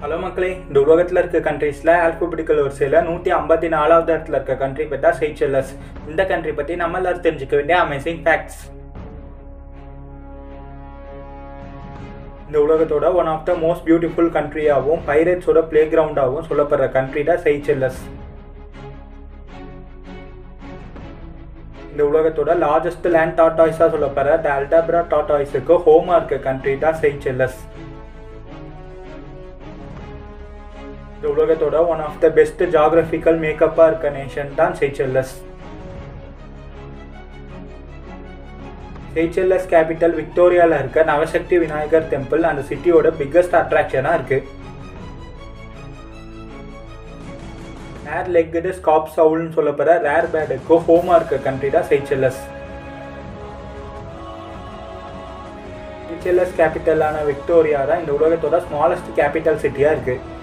Hello மக்களே, இந்த உலகத்தில் இருக்க கண்ட்ரீஸில் ஆல்ஃபபெட்டிக்கல் வரிசையில் 154வது இடத்துல இருக்க கண்ட்ரி பார்த்தா Seychelles. இந்த கண்ட்ரி பற்றி நம்ம எல்லாரும் தெரிஞ்சுக்க வேண்டிய அமேசிங் ஃபேக்ட்ஸ். இந்த உலகத்தோட one of the most beautiful கண்ட்ரியாகவும் பைரேட்ஸோட பிளே கிரவுண்டாகவும் சொல்லப்படுற கண்ட்ரி தான் Seychelles. இந்த உலகத்தோட லார்ஜஸ்ட் லேண்ட் டார்டாய்ஸாக சொல்லப்படுற த அல்டப்ரா டார்டாய்ஸுக்கு ஹோமாக இருக்க கண்ட்ரி தான் Seychelles. இந்த உலகத்தோட one of the best geographical மேக்கப்பாக இருக்க நேஷன் தான் Seychelles. Seychelles கேபிட்டல் விக்டோரியாவில் இருக்க நவசக்தி விநாயகர் டெம்பிள் அந்த சிட்டியோட பிக்கஸ்ட் அட்ராக்ஷனாக இருக்கு. ரேர் லெக்கடு ஸ்காப் சவுல்னு சொல்லப்படுற ரேர் பேர்டுக்கு ஹோமாக இருக்க கண்ட்ரி தான் Seychelles. Seychelles கேபிட்டலான விக்டோரியா தான் இந்த உலகத்தோட ஸ்மாலஸ்ட் கேபிட்டல் சிட்டியாக இருக்குது.